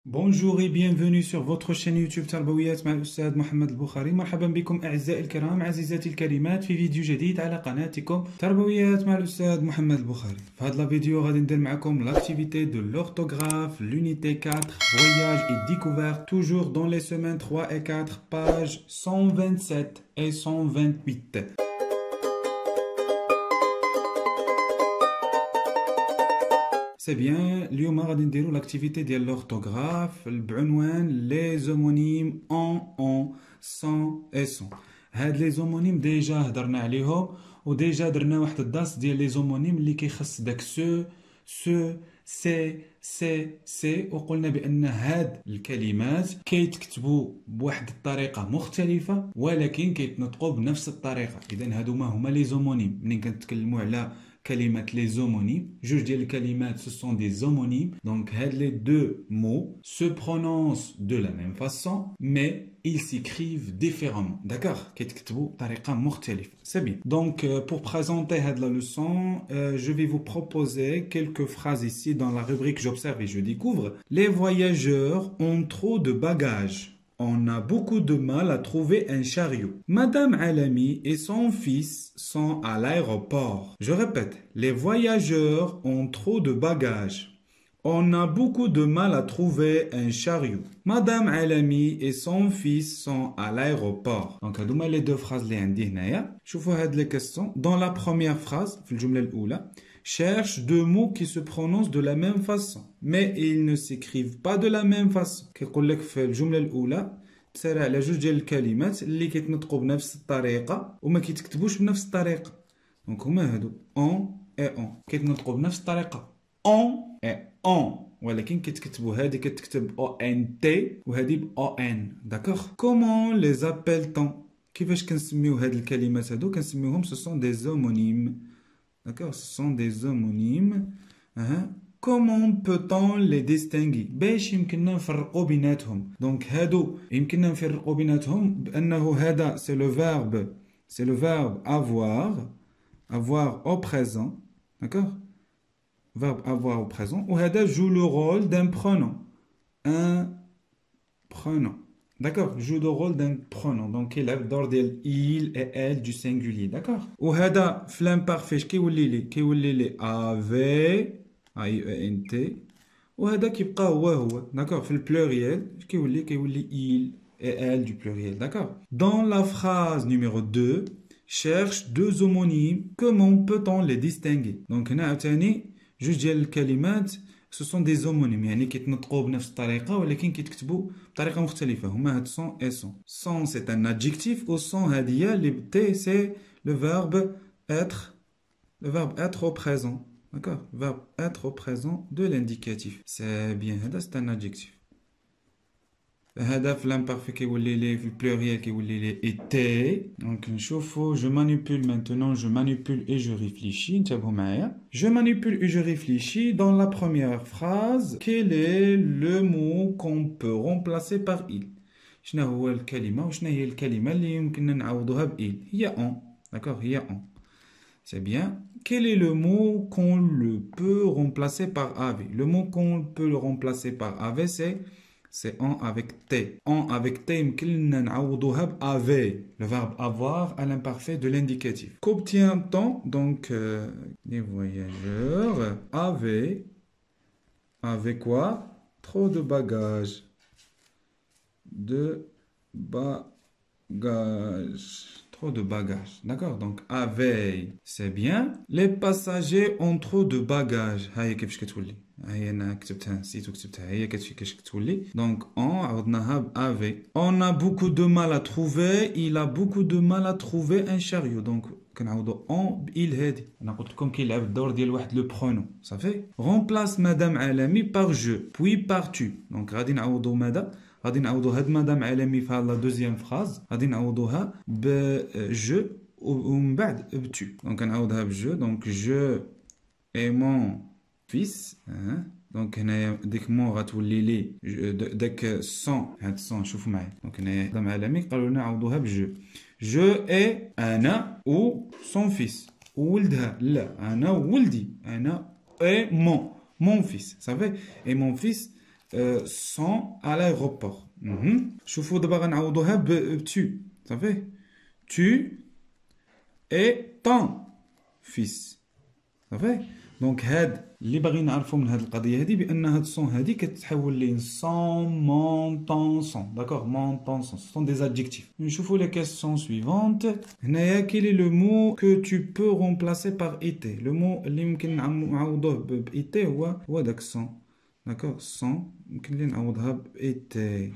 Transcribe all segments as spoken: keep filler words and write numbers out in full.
Bonjour et bienvenue sur votre chaîne YouTube تربويات مع الأستاذ محمد البخاري. مرحبا بكم أعزائي الكرام عزيزاتي الكريمات في فيديو جديد على قناتكم تربويات مع الأستاذ محمد البخاري. في هذا الفيديو غادي ندير معكم l'activité de l'orthographe, l'unité quatre, voyage et découverte, toujours dans les semaines trois et quatre, pages cent vingt-sept et cent vingt-huit. C'est bien, اليوم غادي نديرو l'activité ديال l'orthographe بعنوان les homonymes en, en, sans et sans. هاد les homonymes ديجا هضرنا عليهم وديجا درنا واحد الدرس ديال les homonymes اللي كيخص داك سو سو سي سي سي وقلنا بان هاد الكلمات كيتكتبوا بواحد الطريقه مختلفه ولكن كيتنطقوا بنفس الطريقه. اذا هادو ما هما les homonymes. منين كنتكلموا على كلمات les homonymes, جوج ديال الكلمات ce sont des homonymes. Donc les deux mots se prononcent de la même façon mais ils s'écrivent différemment. D'accord? كيتكتبوا بطريقه مختلفه. C'est bien. Donc pour présenter cette leçon, euh, je vais vous proposer quelques phrases ici dans la rubrique j'observe et je découvre. Les voyageurs ont trop de bagages. On a beaucoup de mal à trouver un chariot. Madame Alami et son fils sont à l'aéroport. Je répète, les voyageurs ont trop de bagages. On a beaucoup de mal à trouver un chariot. Madame Alami et son fils sont à l'aéroport. Donc, هادوما les deux phrases اللي عندي هنايا. شوفوا هاد les questions. Dans la première phrase, في الجملة الأولى, cherche deux mots qui se prononcent de la même façon mais ils ne s'écrivent pas de la même façon. كيقول لك في الجمله الاولى تسالى على جوج ديال الكلمات اللي كيتنطقوا بنفس الطريقه وما كيتكتبوش بنفس الطريقه. دونك هما هادو اون اي اون كيتنطقوا بنفس الطريقه اون اي اون ولكن كيتكتبوا هذه كتكتب او ان تي وهذه ب او ان. داكوغ. كومون لي زابيل-t-on؟ كيفاش كنسميو هاد الكلمات هادو؟ كنسميوهم سو سون دي زومونيم. D'accord, ce sont des homonymes. Uh-huh. Comment peut-on les distinguer؟ باش يمكننا نفرقوا بيناتهم. دونك هادو يمكننا نفرقوا بيناتهم بانه هذا c'est le verbe c'est le verbe avoir avoir au présent. D'accord? Verbe avoir au présent وهذا joue le rôle d'un pronom. Un pronom. D'accord, joue le rôle d'un pronom. Donc il a l'ordre de il et elle du singulier. D'accord. وهذا في l'imparfait كيولي لي كيولي لي avait a i e n t وهذا كيبقى هو هو. D'accord. في البلوريال كيولي كيولي il et elle du pluriel. D'accord. Dans la phrase numéro deux, cherche deux homonymes. Comment peut-on les distinguer؟ Donc هنا عاوتاني جوج ديال الكلمات ce sont des homonymes يعني كيتنطقوا بنفس الطريقه ولكن كيتكتبوا بطريقه مختلفه. هما هاد sont et sont. Sont c'est un adjectif و sont هادي هي اللي بتي c'est le verbe être le verbe être au présent. D'accord? Verbe être au présent de l'indicatif. C'est bien هذا c'est un adjectif. هذا في l'imparfait كيولي لي في البلوريال كيولي لي était. دونك نشوفوا je manipule maintenant je manipule et je réfléchis. انتبهوا معايا. Je manipule et je réfléchis. Dans la première phrase, quel est le mot qu'on peut remplacer par il؟ شنو هو الكلمة وشنو هي الكلمة اللي يمكننا نعوضوها ب il؟ هي on. D'accord? هي on. C'est bien. Quel est le mot qu'on le peut remplacer par avait؟ Le mot qu'on peut le remplacer par avait c'est c'est en avec T. En avec T يمكننا نعوضوها ب avait. Le verbe avoir à l'imparfait de l'indicatif. Qu'obtient-on? Donc euh, les voyageurs avaient avaient quoi? Trop de bagages. De bagages. Trop de bagages. D'accord? Donc avaient c'est bien. Les passagers ont trop de bagages. هاي كيفاش كتولي؟ هي انا كتبتها نسيت وكتبتها هي كيفاش كتولي. دونك اون عوضناها ب افي. On a beaucoup de mal à trouver il a beaucoup de mal à trouver un chariot. دونك كنعوضو اون ب il هادي. انا قلت لكم كيلعب الدور ديال واحد لو برونون. صافي. Remplace madame Alami par je puis par tu. دونك غادي نعوضو ماذا؟ غادي نعوضو هاد مدام علامي في لا دوزيام فراز غادي نعوضوها ب جو ومن بعد ب tu. دونك كنعوضها ب جو. دونك جو et mon fils. دونك هنايا ديك مو غتولي لي داك سون. هاد سون شوفوا معايا. دونك هنايا مدام علامي قالوا لنا نعوضوها ب جو. جو اي انا و سون فيس وولدها. لا انا وولدي. انا اي مون مون فيس. صافي. اي مون فيس euh, sont à l'aéroport. شوفوا دابا غنعوضوها ب tu. صافي. Tu et ton fils. صافي. دونك هاد اللي باغي نعرفو من هاد القضيه هادي بان هاد الصون هادي كتحول لين صون مون طون صون. داكوغ مون طون صون سون دي adjectifs. نشوفو لي كيسيون سويفونت. هنايا كاين لو مو كو tu peux remplacer par été. لو مو اللي يمكن نعوضوه ب été هو هو داك الصون. داكوغ صون يمكن لي نعوضها ب été.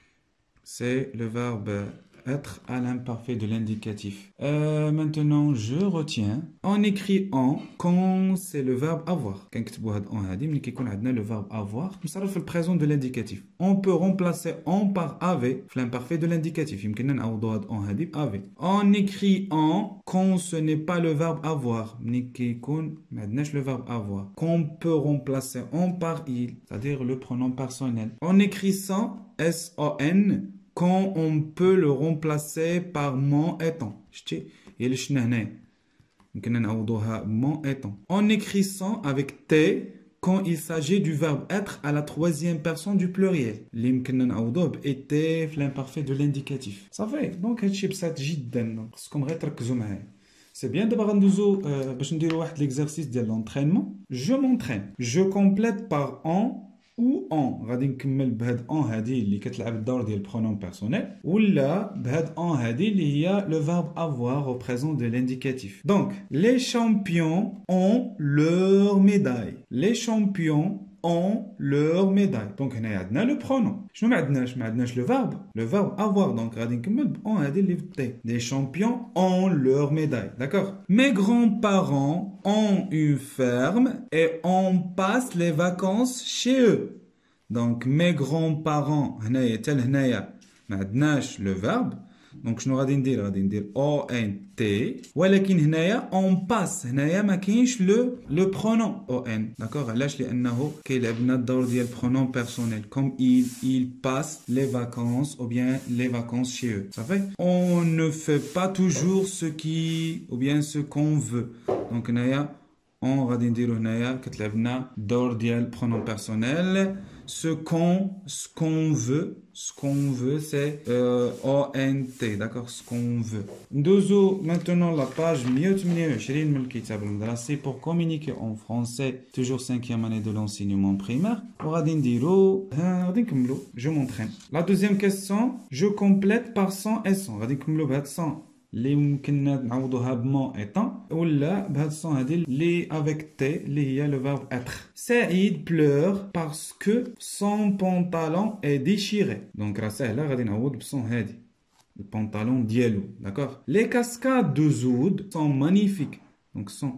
C'est le verbe être à l'imparfait de l'indicatif. Euh, maintenant, je retiens. On écrit en quand c'est le verbe avoir. Quand كنكتبوا هاد en هادي ملي كيكون عندنا le verbe avoir مصرف في البريزون de l'indicatif. On peut remplacer en par avait في l'imparfait de l'indicatif. يمكننا نعوضوا هاد en هادي ب avait. On écrit en quand ce n'est pas le verbe avoir. ملي كيكون ما عندناش le verbe avoir. Qu'on peut remplacer en par il, c'est-à-dire le pronom personnel. On écrit sans S O N quand on peut le remplacer par mon étant. شتي هي اللي شفنا هنايا يمكننا نعوضوها mon étant. En écrivant avec T quand il s'agit du verbe être à la troisième personne du pluriel اللي يمكننا نعوضوه ب été في l'imparfait de l'indicatif. صافي دونك هادشي بسيط جدا خصكم غير تركزوا معايا. سي بيان. دابا غندوزو باش نديرو واحد ليكزارسيس ديال لونطرينمون. جو مونطرين. جو كومبليت بار en ou en. غادي نكمل بهاد en هادي اللي كتلعب الدور ديال البرونوم بيرسونيل ولا بهاد en هادي اللي هي le verbe avoir au présent de l'indicatif. Donc les champions ont leur médaille. Les champions ont leur médaille. Donc هنا عندنا le pronom. شنو ما عندناش؟ ما عندناش le verbe. Le verbe avoir. Donc غادي نكمل ب en هادي اللي في التي. Les champions ont leur médaille. D'accord? Mes grands-parents ont une ferme et on passe les vacances chez eux. Donc mes grands-parents هنايا حتى لهنايا ما عندناش le verbe. دونك شنو غادي ندير؟ غادي ندير او ان تي ولكن هنايا اون باس. هنايا ما كاينش لو لو برونون او ان. داكوغ علاش؟ لانه كيلعب لنا الدور ديال برونون بيرسونيل كوم il il passe les vacances ou bien les vacances chez eux. صافي. On ne fait pas toujours ce qui ou bien ce qu'on veut. دونك هنايا on غادي نديرو هنايا كتلعب لنا الدور ديال برونون بيرسونيل. Ce qu'on ce qu'on veut, ce qu'on veut, c'est euh, O N T, d'accord? Ce qu'on veut. ندوزو maintenant la page مية وثمانية وعشرين من الكتاب المدرسي pour communiquer en français, toujours cinquième année de l'enseignement primaire. وغادي نديرو ها غادي نكملو. Je m'entraîne. La deuxième question, je complète par sans et sans. غادي نكملو بهاد sans اللي ممكن نعوضوها بمون ايطون ولا بهاد الصون هادي اللي افيك تي اللي هي لو فيرب اتر. سعيد بلور باسكو سون بونطالون اي ديشيري. دونك راه ساهله غادي نعوض بالصون هادي البونطالون ديالو. داكوغ. لي كاسكاد دو زود سون مانيفيك. دونك سون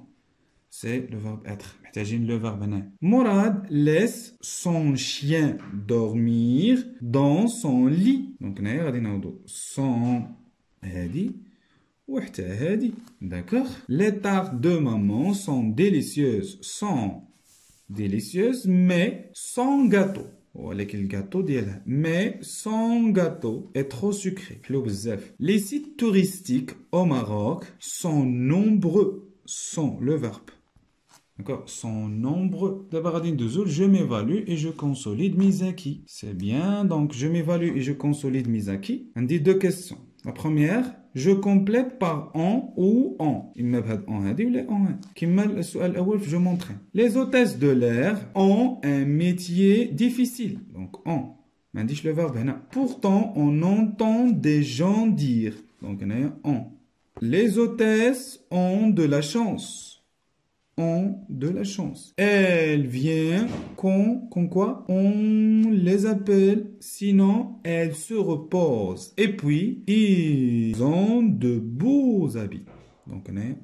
سي لو فيرب اتر محتاجين لو فيرب هنا. مراد ليس سون شيان دورمير دون سون لي. دونك هنايا غادي نعوضو سون هادي وحتى هادي. D'accord? Les tartes de maman sont délicieuses. Sont délicieuses, mais sans gâteau. ولكن الجاتو ديالها mais sans gâteau est trop sucré. حلو بزاف. Les sites touristiques au Maroc sont nombreux. Sont le verbe. D'accord? Sont nombreux. D'abord, غادي ندوزو je m'évalue et je consolide mes acquis. C'est bien. Donc, je m'évalue et je consolide mes acquis. On dit deux questions. La première, je complète par en ou en. إما بهاد en هادي ولا en هادي. كيما السؤال الأول في je m'entraîne. Les hôtesses de l'air ont un métier difficile. Donc en. ما عنديش le verbe هنا. Pourtant, on entend des gens dire. Donc هنايا en. Les hôtesses ont de la chance. Ont de la chance. Elles viennent quand, quand quoi? On les appelle, sinon elles se reposent. Et puis, ils ont de beaux habits. Donc, on est,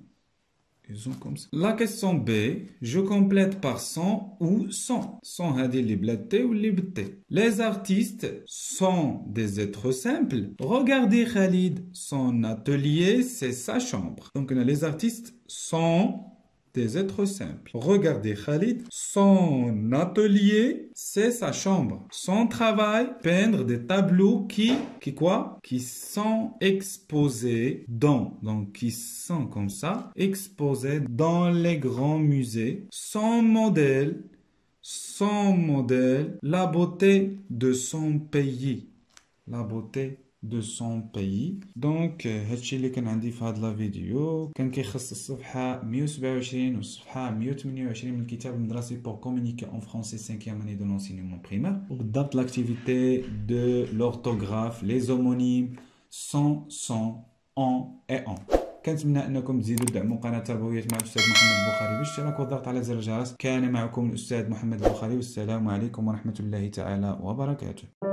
ils ont comme ça. La question B, je complète par sans ou sans. Sans hadi li blaté ou li bté. Les artistes sont des êtres simples. Regardez Khalid, son atelier, c'est sa chambre. Donc, on a les artistes sont des êtres simples. Regardez Khalid, son atelier, c'est sa chambre. Son travail, peindre des tableaux qui, qui quoi? Qui sont exposés dans, donc qui sont comme ça, exposés dans les grands musées. Son modèle, son modèle, la beauté de son pays. La beauté de son pays. دونك هادشي اللي كان عندي في هاد لا فيديو. كان كيخص الصفحة مية وسبعة وعشرين والصفحة مية وثمانية وعشرين من الكتاب المدرسي pour communiquer en français cinquième année de l'enseignement primaire. وبالضبط l'activité de l'orthographe, les homonymes sans, sans, en et en. كنتمنى انكم تزيدوا تدعموا قناه تربويه مع الاستاذ محمد البخاري بالاشتراك والضغط على زر الجرس. كان معكم الاستاذ محمد البخاري والسلام عليكم ورحمه الله تعالى وبركاته.